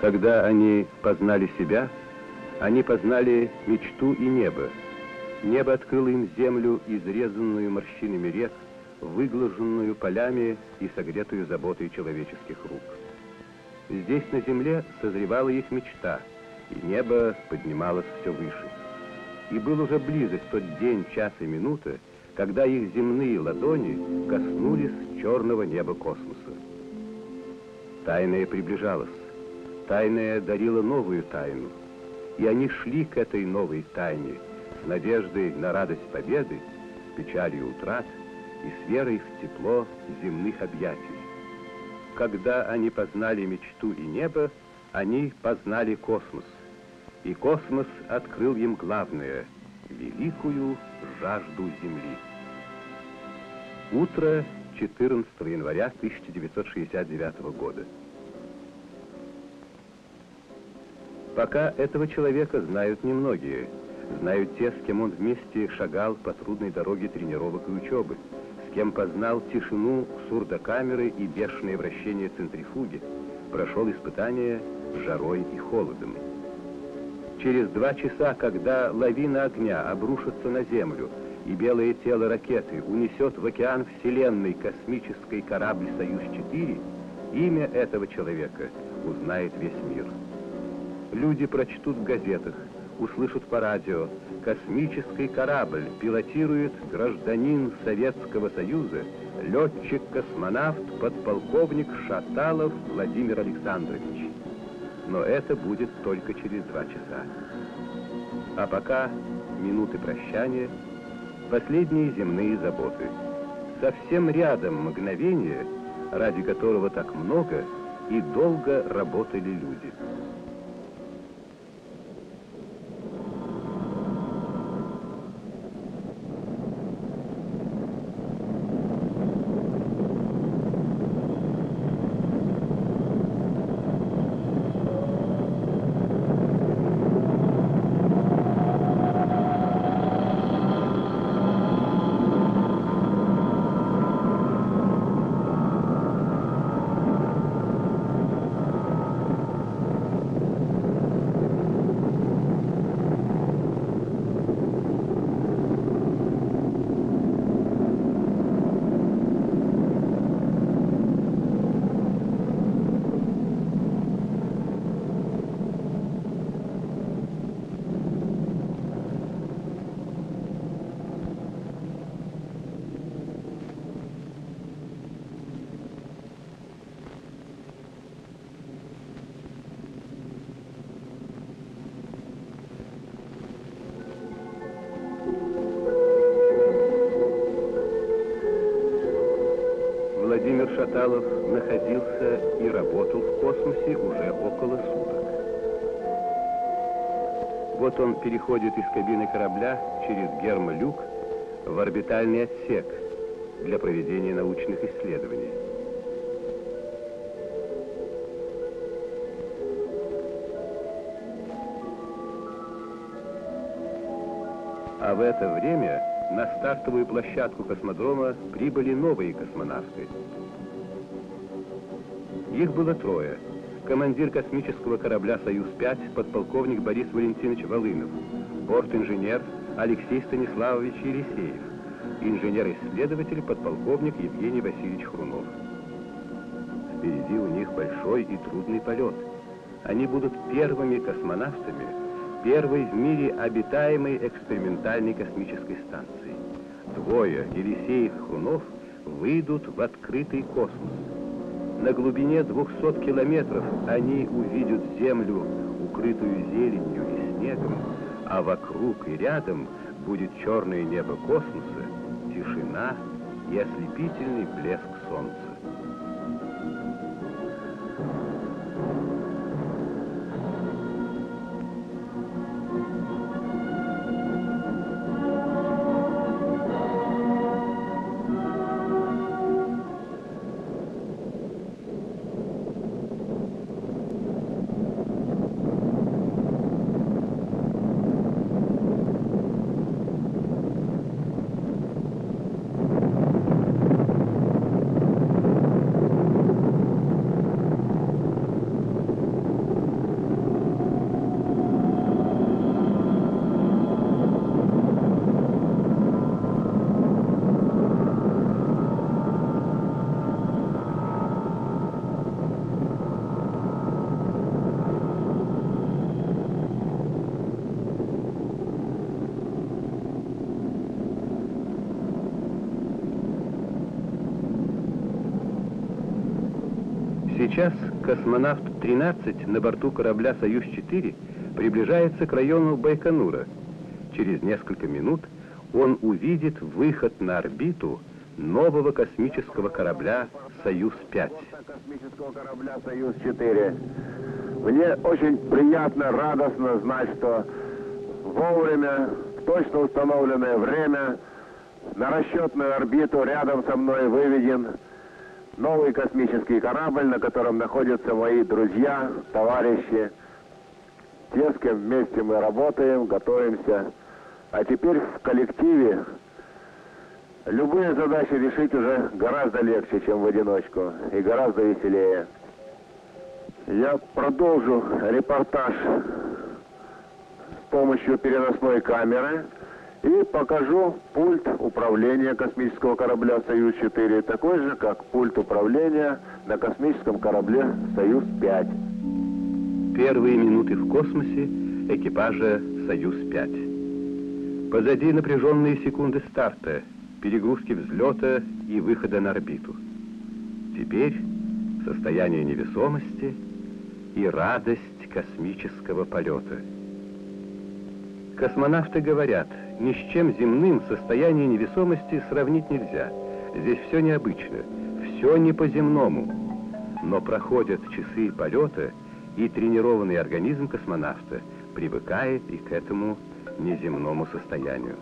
Когда они познали себя, они познали мечту и небо. Небо открыло им землю, изрезанную морщинами рек, выглаженную полями и согретую заботой человеческих рук. Здесь, на земле, созревала их мечта, и небо поднималось все выше. И был уже близок тот день, час и минута, когда их земные ладони коснулись черного неба космоса. Тайное приближалось. Тайное дарило новую тайну. И они шли к этой новой тайне с надеждой на радость победы, с печалью утрат и с верой в тепло земных объятий. Когда они познали мечту и небо, они познали космос. И космос открыл им главное — великую жажду Земли. Утро 14 января 1969 года. Пока этого человека знают немногие. Знают те, с кем он вместе шагал по трудной дороге тренировок и учебы, с кем познал тишину сурдокамеры и бешеное вращение центрифуги, прошел испытания жарой и холодом. Через 2 часа, когда лавина огня обрушится на Землю, и белое тело ракеты унесет в океан Вселенной космический корабль «Союз-4», имя этого человека узнает весь мир. Люди прочтут в газетах, услышат по радио: космический корабль пилотирует гражданин Советского Союза, летчик-космонавт, подполковник Шаталов Владимир Александрович. Но это будет только через 2 часа. А пока минуты прощания, последние земные заботы. Совсем рядом мгновение, ради которого так много и долго работали люди. Владимир Шаталов находился и работал в космосе уже около суток. Вот он переходит из кабины корабля через гермолюк в орбитальный отсек для проведения научных исследований. А в это время на стартовую площадку космодрома прибыли новые космонавты. Их было 3. Командир космического корабля «Союз-5» подполковник Борис Валентинович Волынов, борт-инженер Алексей Станиславович Елисеев, инженер-исследователь подполковник Евгений Васильевич Хрунов. Впереди у них большой и трудный полет. Они будут первыми космонавтами первой в мире обитаемой экспериментальной космической станции. 2, Елисеев и Хрунов, выйдут в открытый космос. На глубине 200 километров они увидят Землю, укрытую зеленью и снегом, а вокруг и рядом будет черное небо космоса, тишина и ослепительный блеск солнца. Сейчас космонавт-13 на борту корабля «Союз-4» приближается к району Байконура. Через несколько минут он увидит выход на орбиту нового космического корабля «Союз-5». Космического корабля «Союз-4». Мне очень приятно, радостно знать, что вовремя, в точно установленное время, на расчетную орбиту рядом со мной выведен новый космический корабль, на котором находятся мои друзья, товарищи, те, с кем вместе мы работаем, готовимся. А теперь в коллективе любые задачи решить уже гораздо легче, чем в одиночку, и гораздо веселее. Я продолжу репортаж с помощью переносной камеры и покажу пульт управления космического корабля «Союз-4», такой же, как пульт управления на космическом корабле «Союз-5». Первые минуты в космосе экипажа «Союз-5». Позади напряженные секунды старта, перегрузки взлета и выхода на орбиту. Теперь состояние невесомости и радость космического полета. Космонавты говорят, ни с чем земным состояние невесомости сравнить нельзя. Здесь все необычно, все не по-земному. Но проходят часы полета, и тренированный организм космонавта привыкает и к этому неземному состоянию.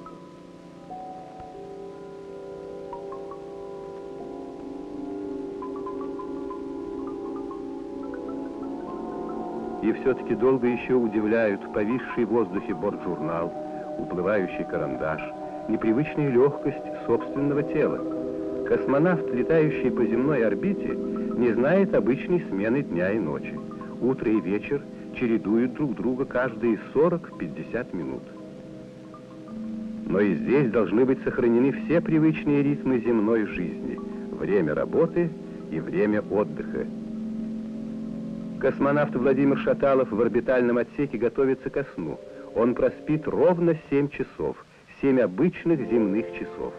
И все-таки долго еще удивляют повисший в воздухе бортжурнал, уплывающий карандаш, непривычная легкость собственного тела. Космонавт, летающий по земной орбите, не знает обычной смены дня и ночи. Утро и вечер чередуют друг друга каждые 40-50 минут. Но и здесь должны быть сохранены все привычные ритмы земной жизни, время работы и время отдыха. Космонавт Владимир Шаталов в орбитальном отсеке готовится ко сну. Он проспит ровно 7 часов, 7 обычных земных часов.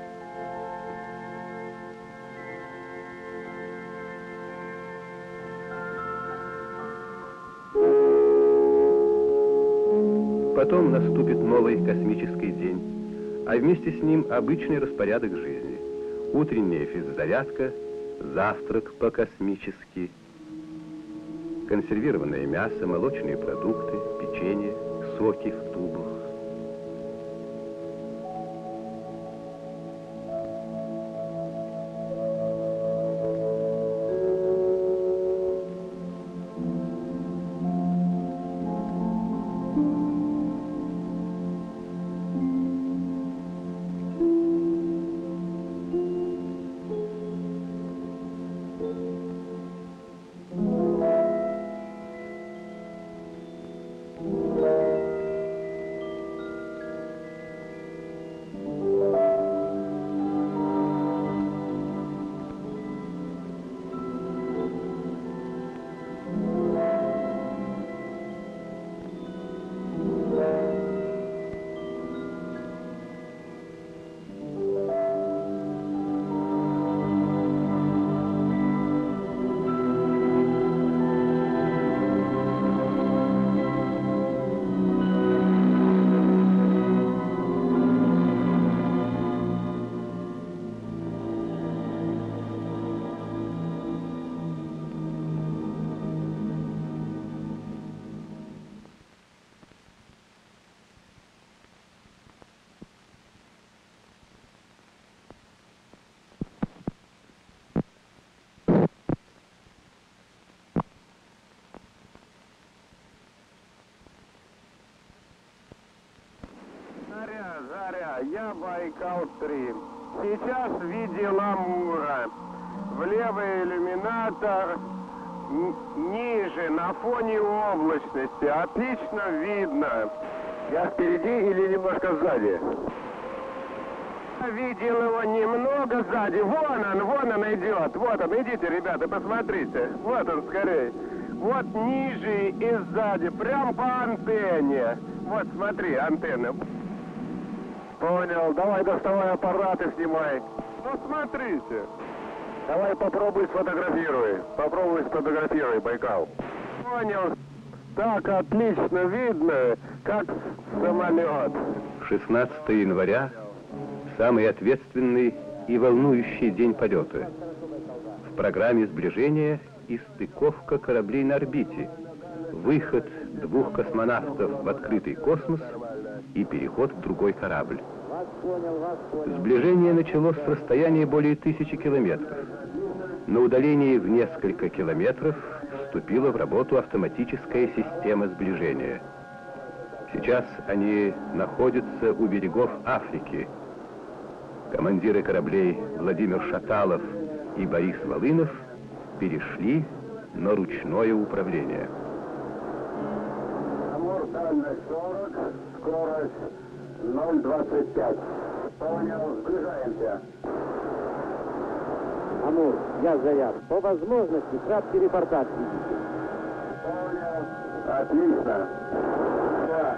Потом наступит новый космический день, а вместе с ним обычный распорядок жизни. Утренняя физзарядка, завтрак по-космически, консервированное мясо, молочные продукты, печенье, соки в тубах. Заря, я Байкал-3. Сейчас в виде ламура. В левый иллюминатор, ниже, на фоне облачности. Отлично видно. Я впереди или немножко сзади? Я видел его немного сзади. Вон он идет. Вот он, идите, ребята, посмотрите. Вот он скорее. Вот ниже и сзади, прям по антенне. Вот смотри, антенна. Понял, давай доставай аппарат и снимай. Ну смотрите. Давай попробуй сфотографируй. Попробуй сфотографируй, Байкал. Понял. Так отлично видно, как самолет. 16 января – самый ответственный и волнующий день полета. В программе сближения и стыковка кораблей на орбите, выход 2 космонавтов в открытый космос и переход в другой корабль. Сближение началось с расстояния более 1000 километров. На удалении в несколько километров вступила в работу автоматическая система сближения. Сейчас они находятся у берегов Африки. Командиры кораблей Владимир Шаталов и Борис Волынов перешли на ручное управление. Амур, дальность 40, скорость 0,25. Понял, сближаемся. Амур, я Заряд. По возможности краткий репортаж видите. Понял. Отлично. Да.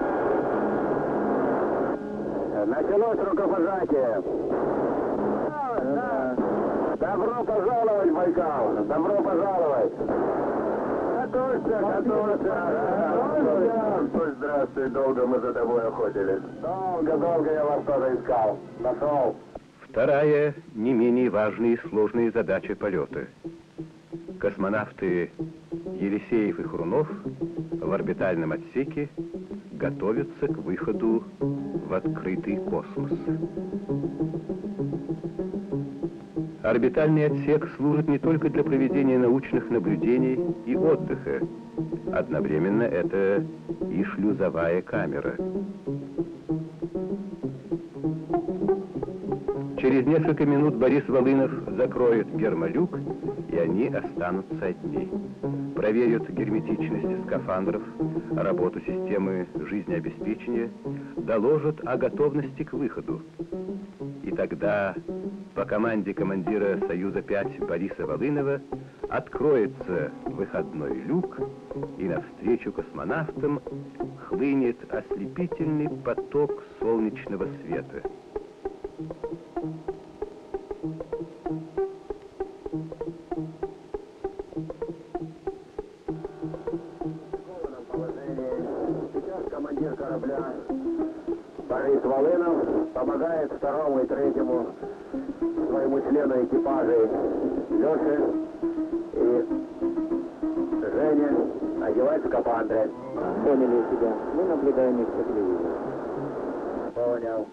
Началось рукопожатие. Да. Добро пожаловать, Байкал. Добро пожаловать. Готовься, готовься. Здравствуй, долго мы за тобой охотились. Долго я вас тоже искал. Нашел. Вторая, не менее важная и сложная задача полета. Космонавты Елисеев и Хрунов в орбитальном отсеке готовятся к выходу в открытый космос. Орбитальный отсек служит не только для проведения научных наблюдений и отдыха. Одновременно это и шлюзовая камера. Через несколько минут Борис Волынов закроет гермолюк, и они останутся одни. Проверят герметичность скафандров, работу системы жизнеобеспечения, доложат о готовности к выходу. И тогда по команде командира «Союза-5» Бориса Волынова откроется выходной люк, и навстречу космонавтам хлынет ослепительный поток солнечного света. Сейчас командир корабля Борис Волынов помогает второму и третьему своему члену экипажа Леше и Жене одевать скафандры. Поняли тебя. Мы наблюдаем их по телевизору. Понял.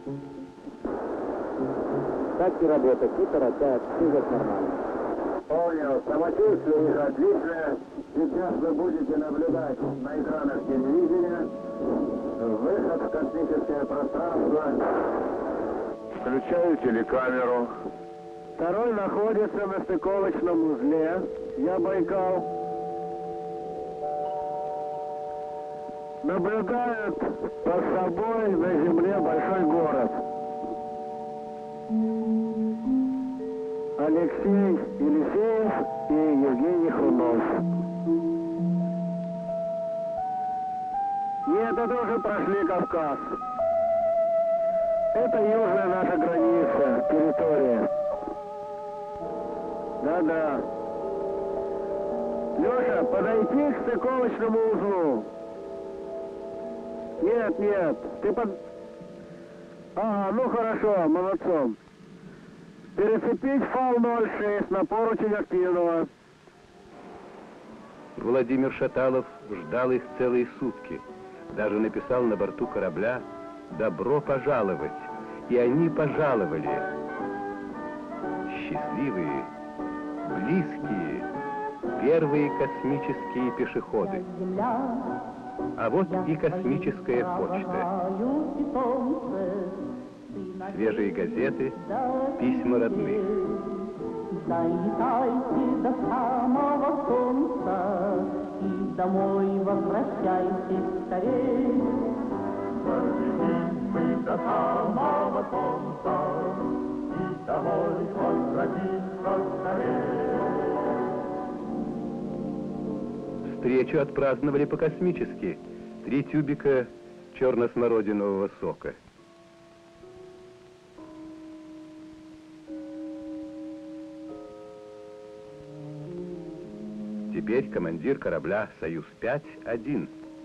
Так и работать, не торопят, двигать нормально. Понял. Самочувствие их отличное. Сейчас вы будете наблюдать на экранах телевидения выход в космическое пространство. Включаю телекамеру. Второй находится на стыковочном узле. Я Байкал. Наблюдают под собой на Земле большой город. Алексей Елисеев и Евгений Хрунов. Нет, это уже прошли Кавказ. Это южная наша граница, территория. Да-да. Леша, подойти к стыковочному узлу. Нет, ты под... Ага, ну хорошо, молодцом. Перецепить ФАЛ-06 на поручень активного. Владимир Шаталов ждал их целые сутки. Даже написал на борту корабля «Добро пожаловать». И они пожаловали. Счастливые, близкие, первые космические пешеходы. А вот и космическая почта. Свежие газеты, письма родных. Долетайте до самого солнца и домой возвращайтесь скорее. Долетим мы до самого солнца и домой возвратиться скорее. Встречу отпраздновали по-космически. 3 тюбика черно-смородинового сока. Теперь командир корабля «Союз-5» один.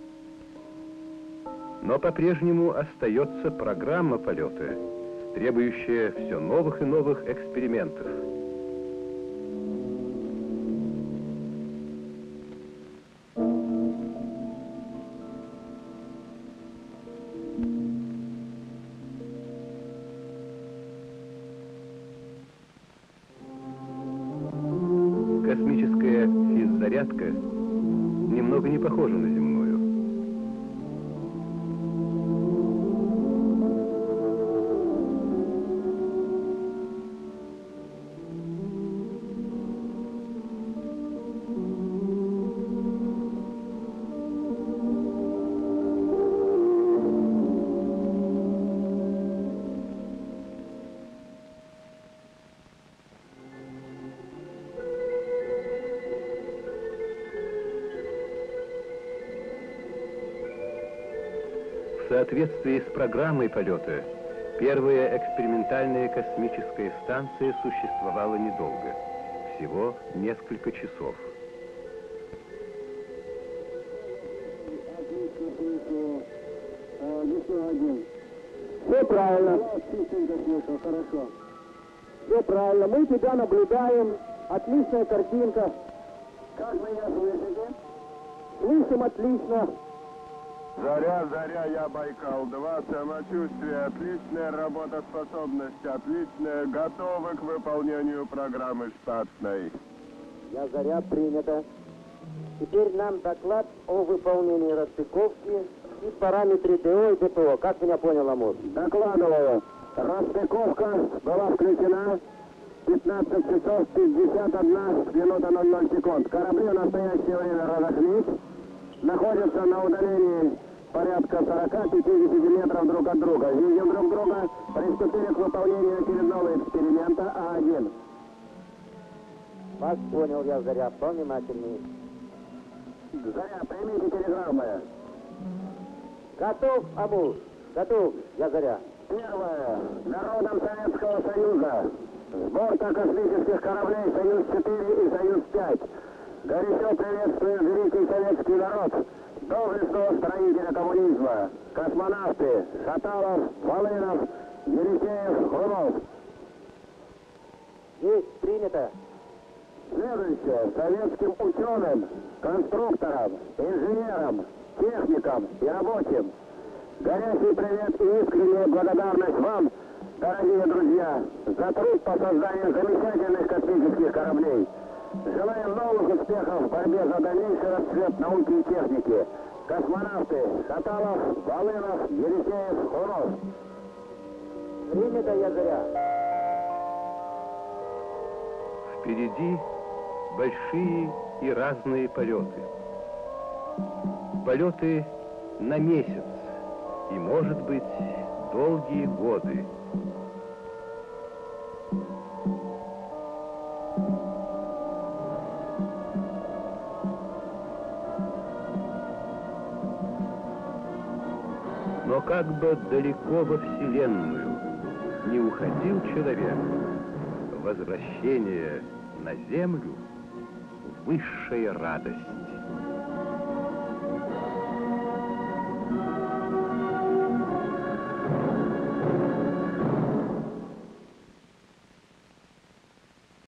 Но по-прежнему остается программа полета, требующая все новых и новых экспериментов. Космическая физзарядка немного не похожа на земную. В соответствии с программой полета, первая экспериментальная космическая станция существовала недолго, всего несколько часов. Все правильно. Хорошо. Все правильно. Мы тебя наблюдаем. Отличная картинка. Как вы меня слышите? Слышим отлично. Заря, заря, я Байкал-2, самочувствие, отличная работоспособность, отличная, готовы к выполнению программы штатной. Я Заря, принято. Теперь нам доклад о выполнении расстыковки и параметре ТО и ДПО. Как меня понял Амур? Докладываю. Расстыковка была включена 15 часов 51 минута 00 секунд. Корабли в настоящее время разошлись, находятся на удалении порядка 40-50 метров друг от друга. Видим друг друга, приступили к выполнению очередного эксперимента А1. Вас понял я, Заря, повнимательнее. Заря, примите телеграммы. Готов, Амур? Готов, я Заря. Первое. Народам Советского Союза. С борта космических кораблей «Союз-4» и «Союз-5». Горячо приветствует великий советский народ, доблестного строителя коммунизма, космонавты Шаталов, Волынов, Елисеев, Хрунов. Есть, принято. Следующее. Советским ученым, конструкторам, инженерам, техникам и рабочим. Горячий привет и искренняя благодарность вам, дорогие друзья, за труд по созданию замечательных космических кораблей. Желаем новых успехов в борьбе за дальнейший расцвет науки и техники. Космонавты Шаталов, Волынов, Елисеев, Хрунов. Принято, я Заря. Впереди большие и разные полеты. Полеты на месяц и, может быть, долгие годы. Но как бы далеко во Вселенную не уходил человек, возвращение на Землю — высшая радость.